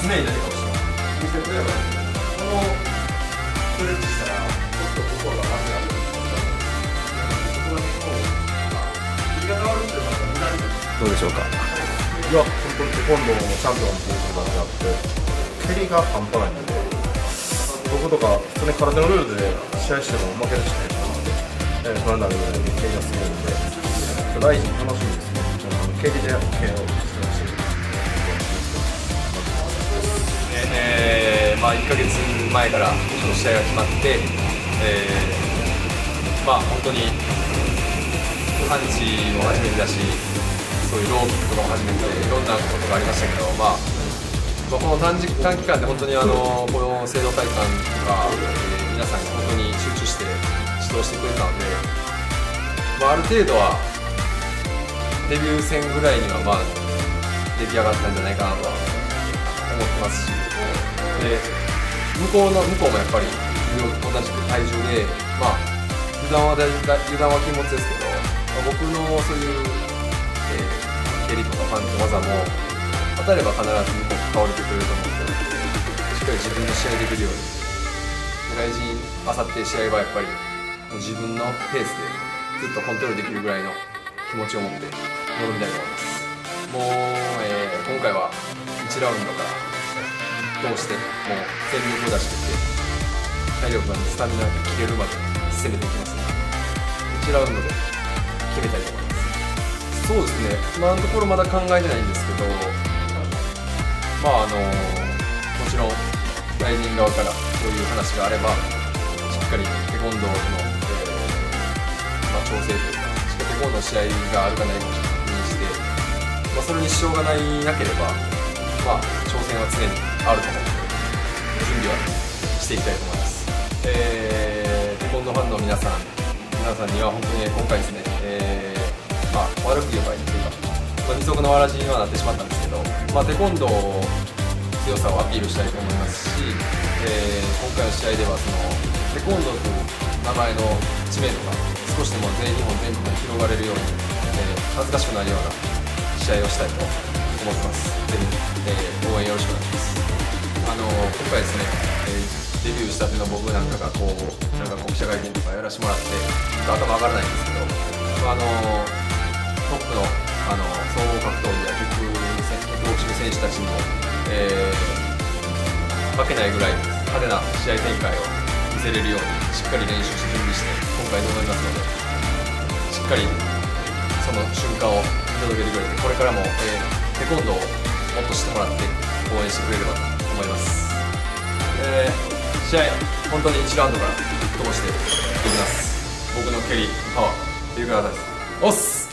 常に何かをして見せてくればいい。このストレッチしたらちょっと心が楽になる。そこが結構切りが変わるっていうのは無駄にどうでしょうか。 いや、本当にテコンドーのチャンピオンっていうことになって、蹴りが半端ないので、僕とか普通に空手のルールで試合しても負けるしないかなって、不安になるぐらい蹴りがすごいので、大事に楽しみですね。蹴りで KO してほしい。 まあ1ヶ月前から試合が決まって、まあ本当にパンチも初めてだし、そういうローキックとかも初めてでいろんなことがありましたけど、まあこの短期間で本当にこの聖堂体育館とか、皆さんが本当に集中して指導してくれたので、まあ、ある程度はデビュー戦ぐらいにはまあ出来上がったんじゃないかなとは思ってますし、で向こうもやっぱり同じく体重で、まあ油断は禁物ですけど、まあ、僕のそういう、蹴りとかパンチ技も当たれば必ず向こう変わってくれると思うので、しっかり自分の試合できるように、来日あさって試合はやっぱりもう自分のペースでずっとコントロールできるぐらいの気持ちを持って臨みたいと思います。もう、今回は1ラウンドから通してもう全力を出していって、体力がスタミナが切れるまで攻めていきますので、1ラウンドで決めたいと思います。そうですね、今のところまだ考えてないんですけど、まあもちろん大臣側からそういう話があれば、しっかりテコンドーの、まあ、調整というか、しっかりテコンドーの試合があるかないかを確認して、まあ、それに支障がなければ、まあ、挑戦は常にあると思うので、準備はしていきたいと思います。テコンドーファンの皆さんには本当に今回ですね、まあ、悪く言えばいいというか、二足のわらじにはなってしまったんですけど、まあ、テコンドー強さをアピールしたいと思いますし、今回の試合ではテコンドーという名前の知名度が少しでも日本全国に広がれるように、恥ずかしくなるような試合をしたいと思ってます。ぜひ、応援よろしくお願いします。今回ですね、デビューしたての僕なんかが記者会見とかやらせてもらって頭上がらないんですけど、トップの総合格闘技やキックボクシング選手たちにも、負けないぐらい派手な試合展開を見せれるようにしっかり練習して準備して今回臨みますので、しっかりその瞬間を見届けてくれて、これからも、テコンドーをもっと知ってもらって応援してくれればと思います。試合本当に1ラウンドから通していきます。僕の蹴りパワー見てください。おっす。